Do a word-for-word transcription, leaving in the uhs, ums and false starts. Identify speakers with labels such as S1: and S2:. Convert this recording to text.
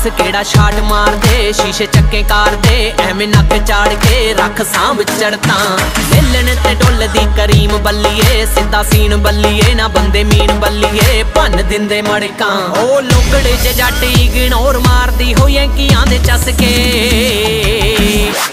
S1: दस केड़ा छाट मार दे, शीशे चक्के कार दे, एवें नक चाड़ के रख सांभ चढ़ता। मिलन ते डुल दी करीम बल्लीए, सीधा सीन बल्लीए ना बंदे मीन बल्लीए, भन दिंदे मड़का। ओ लुगड़े च जट इग्नोर मारदी होई की आंदे चस के।